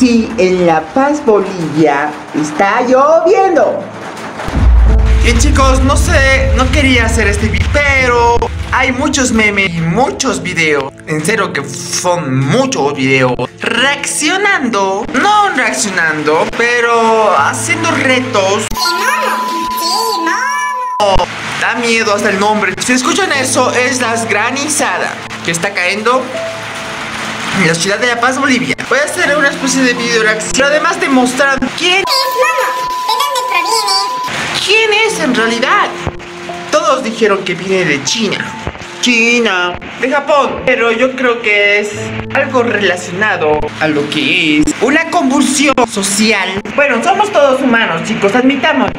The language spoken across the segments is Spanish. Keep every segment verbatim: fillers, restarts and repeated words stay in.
Aquí en La Paz, Bolivia, está lloviendo. Y chicos, no sé, no quería hacer este video, pero hay muchos memes y muchos videos, en serio que son muchos videos, reaccionando, no reaccionando, pero haciendo retos. Oh, da miedo hasta el nombre. Si escuchan eso, es la granizada que está cayendo en la ciudad de La Paz, Bolivia. Voy a hacer una especie de video reacción, pero además de mostrar quién es, mono, ¿de dónde proviene? ¿Quién es en realidad? Todos dijeron que viene de China. China, de Japón, pero yo creo que es algo relacionado a lo que es una convulsión social. Bueno, somos todos humanos, chicos, admitamos.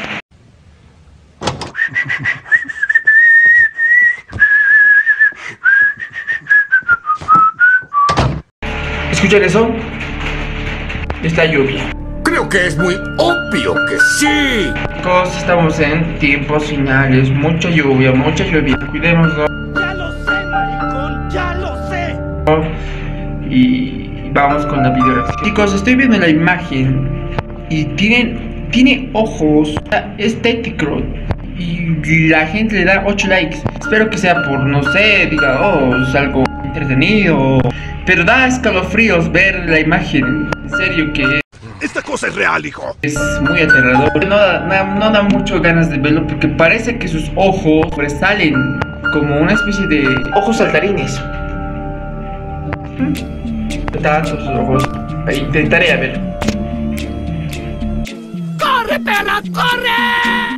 ¿Escuchan eso? Es la lluvia. Creo que es muy obvio que sí. Chicos, estamos en tiempos finales. Mucha lluvia, mucha lluvia. Cuidémoslo. Ya lo sé, maricón, ya lo sé. Y vamos con la video reacción. Chicos, estoy viendo la imagen y tienen, tiene ojos estéticos. Y la gente le da ocho likes. Espero que sea por, no sé, diga, oh, es algo entretenido. Pero da escalofríos ver la imagen. En serio que esta cosa es real, hijo. es muy aterrador. No da, no, no da mucho ganas de verlo porque parece que sus ojos sobresalen como una especie de ojos saltarines. Están sus ojos. Intentaré a ver. ¡Corre, perra, corre!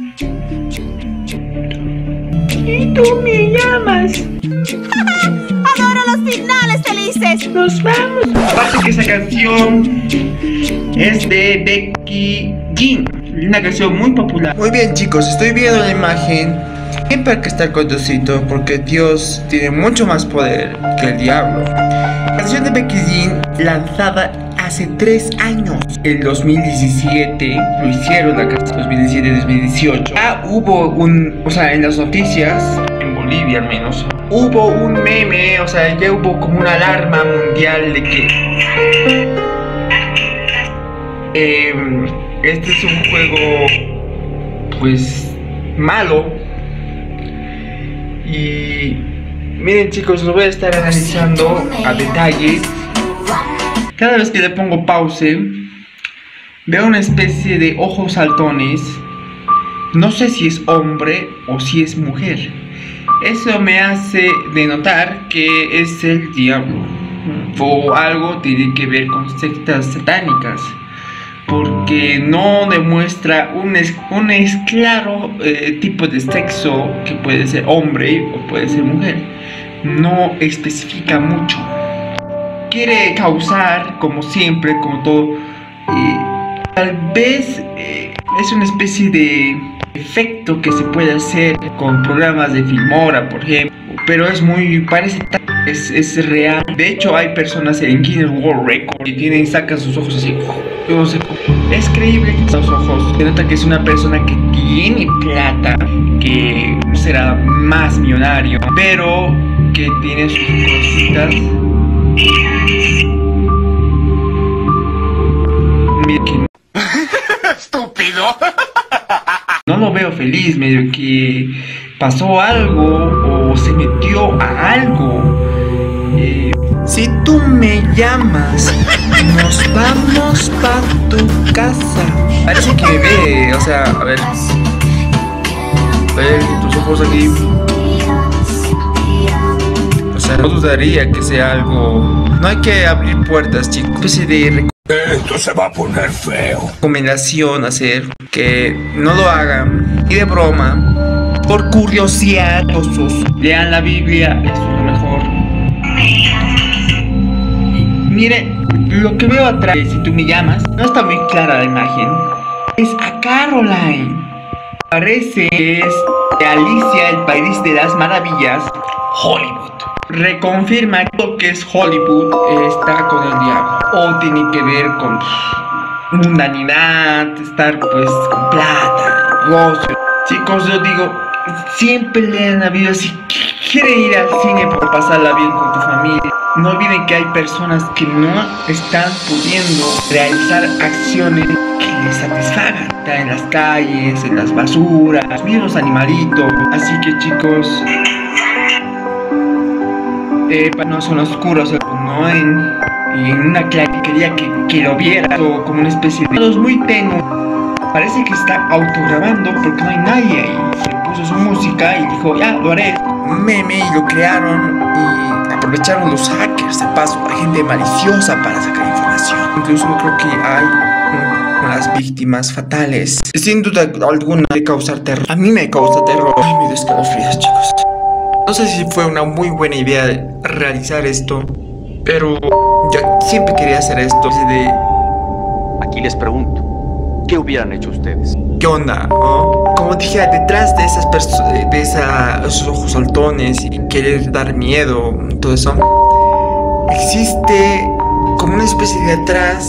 Y tú me llamas. ¡Adoro los finales felices! Nos vamos. Aparte que esa canción es de Becky Jean, una canción muy popular. Muy bien, chicos, estoy viendo la imagen. Siempre hay que estar con Diosito porque Dios tiene mucho más poder que el diablo. La canción de Becky Jean lanzada hace tres años, el dos mil diecisiete, lo hicieron la canción dos mil diecisiete dos mil dieciocho. Ya hubo un, o sea, en las noticias, en Bolivia al menos, hubo un meme, o sea, ya hubo como una alarma mundial de que eh, este es un juego, pues, malo. Y miren, chicos, lo voy a estar analizando a detalle. Cada vez que le pongo pause, veo una especie de ojos saltones. No sé si es hombre o si es mujer. Eso me hace denotar que es el diablo o algo tiene que ver con sectas satánicas, porque no demuestra un, es, un es claro eh, tipo de sexo, que puede ser hombre o puede ser mujer. No especifica mucho. Quiere causar, como siempre, como todo, eh, tal vez eh, es una especie de efecto que se puede hacer con programas de Filmora, por ejemplo, pero es muy, parece, es, es real. De hecho, hay personas en Guinness World Record que tienen, sacan sus ojos así, yo no sé, es creíble que esos ojos, se nota que es una persona que tiene plata, que será más millonario, pero que tiene sus cositas. Mira que ¡Estúpido! no lo veo feliz, medio que pasó algo o se metió a algo. Eh, si tú me llamas, nos vamos pa' tu casa. Parece que me ve, o sea, a ver. A ver, tus ojos aquí. O sea, no dudaría que sea algo. No hay que abrir puertas, chicos. Especie de Esto se va a poner feo. recomendación hacer que no lo hagan y de broma, por curiosidad, lean la Biblia, eso es lo mejor. Mire, lo que veo atrás, si tú me llamas, no está muy clara la imagen. Es a Caroline. Parece que es de Alicia, el país de las maravillas, Hollywood. Reconfirma que lo que es Hollywood está con el diablo, o tiene que ver con mundanidad, estar pues con plata, negocio. Chicos, yo digo, siempre lean la vida si quieren ir al cine por pasarla bien con tu familia. No olviden que hay personas que no están pudiendo realizar acciones que les satisfagan. Está en las calles, en las basuras, miren los animalitos. Así que chicos, eh, no son oscuros, no en, en una clariquería que, que lo viera, o como una especie de todos muy tenues. Parece que está autograbando porque no hay nadie ahí. Se puso su música y dijo, ya, lo haré. Un meme y lo crearon y aprovecharon los hackers. De paso, hay gente maliciosa para sacar información. Incluso creo que hay um, unas víctimas fatales. Sin duda alguna de causar terror. A mí me causa terror. Ay, me dio escalofríos, chicos. No sé si fue una muy buena idea realizar esto, pero yo siempre quería hacer esto. De... Aquí les pregunto, ¿qué hubieran hecho ustedes? ¿Qué onda? ¿Oh? Como dije, detrás de esas personas, de esa, esos ojos saltones y querer dar miedo, todo eso, existe como una especie de atrás.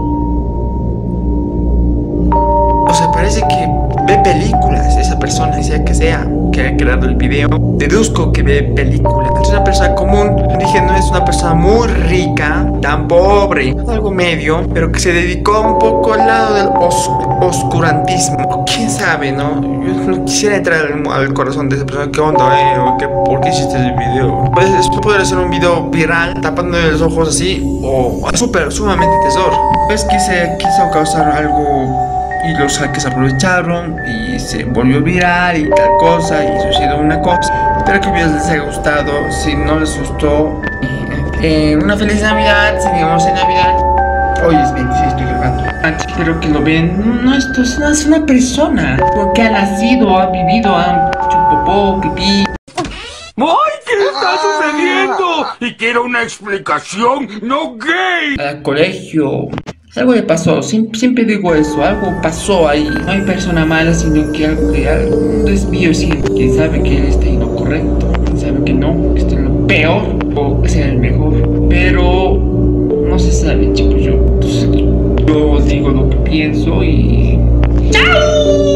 O sea, parece que ve películas esa persona, sea que sea, que haya creado el video. Deduzco que ve películas. Es una persona común. Dije, no es una persona muy rica, tan pobre, algo medio, pero que se dedicó un poco al lado del os oscurantismo. ¿Quién sabe, no? Yo no quisiera entrar al, al corazón de esa persona. ¿Qué onda, eh? ¿O qué, ¿Por qué hiciste el video? Pues esto podría ser un video viral, tapándole los ojos así, o súper, sumamente tesoro. Pues quise, quiso causar algo y los hackers aprovecharon y se volvió viral y tal cosa y sucedió una cosa. Espero que el video les haya gustado. Si no les gustó, eh, una feliz Navidad. Seguimos en Navidad. Hoy es veintiséis, estoy grabando. Espero que lo vean. No, esto es una, es una persona porque ha nacido, ha vivido, ha hecho popó, pipí. ¡Ay, qué está sucediendo! Y quiero una explicación, no gay. Al colegio. Algo le pasó, siempre, siempre digo eso, algo pasó ahí. No hay persona mala, sino que algo que algo, un desvío siempre. Quién sabe que él está en lo correcto, quién sabe que no, que está en lo peor o que sea el mejor. Pero no se sabe, chicos. Yo, entonces, yo digo lo que pienso y ¡chao!